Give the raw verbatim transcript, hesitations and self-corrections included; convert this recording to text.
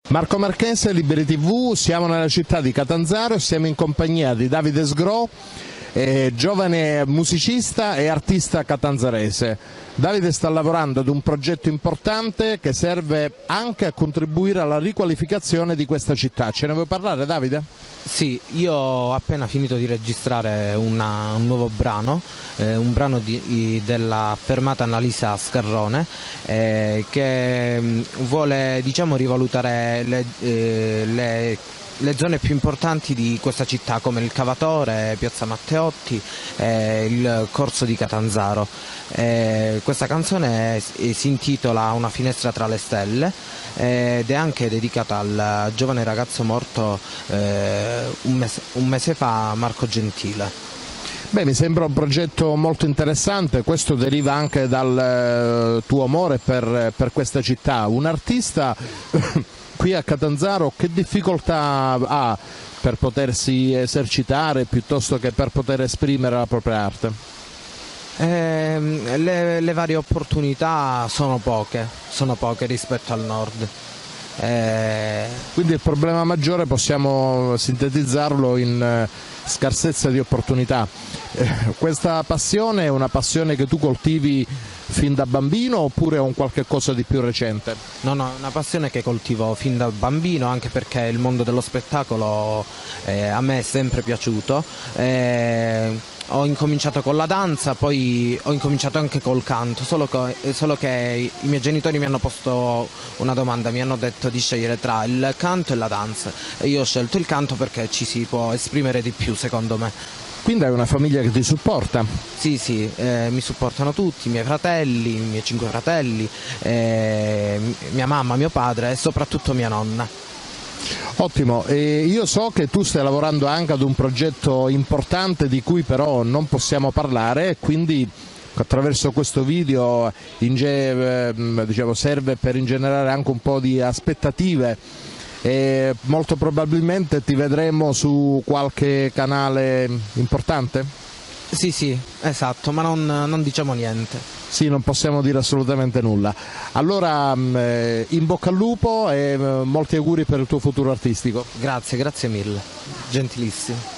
Marco Marchese, Liberi tivù, siamo nella città di Catanzaro e siamo in compagnia di Davide Sgro, eh, giovane musicista e artista catanzarese. Davide sta lavorando ad un progetto importante che serve anche a contribuire alla riqualificazione di questa città. Ce ne vuoi parlare, Davide? Sì, io ho appena finito di registrare una, un nuovo brano, eh, un brano di, della fermata Annalisa Scarrone, eh, che mh, vuole, diciamo, rivalutare le, eh, le, le zone più importanti di questa città, come il Cavatore, Piazza Matteotti, eh, il Corso di Catanzaro. Eh, questa canzone eh, si intitola Una finestra tra le stelle ed è anche dedicata al giovane ragazzo morto eh, un, mese, un mese fa, Marco Gentile. Beh, mi sembra un progetto molto interessante, questo deriva anche dal tuo amore per, per questa città. Un artista qui a Catanzaro che difficoltà ha per potersi esercitare piuttosto che per poter esprimere la propria arte? Eh, le, le varie opportunità sono poche, sono poche rispetto al nord. Eh... Quindi il problema maggiore possiamo sintetizzarlo in eh, scarsezza di opportunità. Eh, questa passione è una passione che tu coltivi fin da bambino oppure è un qualche cosa di più recente? No, no, è una passione che coltivo fin da bambino, anche perché il mondo dello spettacolo eh, a me è sempre piaciuto. Eh... Ho incominciato con la danza, poi ho incominciato anche col canto, solo che, solo che i miei genitori mi hanno posto una domanda, mi hanno detto di scegliere tra il canto e la danza e io ho scelto il canto perché ci si può esprimere di più, secondo me. Quindi hai una famiglia che ti supporta? Sì, sì, eh, mi supportano tutti, i miei fratelli, i miei cinque fratelli, eh, mia mamma, mio padre e soprattutto mia nonna. Ottimo, e io so che tu stai lavorando anche ad un progetto importante di cui però non possiamo parlare, quindi attraverso questo video diciamo, serve per ingenerare anche un po' di aspettative e molto probabilmente ti vedremo su qualche canale importante? Sì, sì, esatto, ma non, non diciamo niente. Sì, non possiamo dire assolutamente nulla. Allora, in bocca al lupo e molti auguri per il tuo futuro artistico. Grazie, grazie mille, gentilissimo.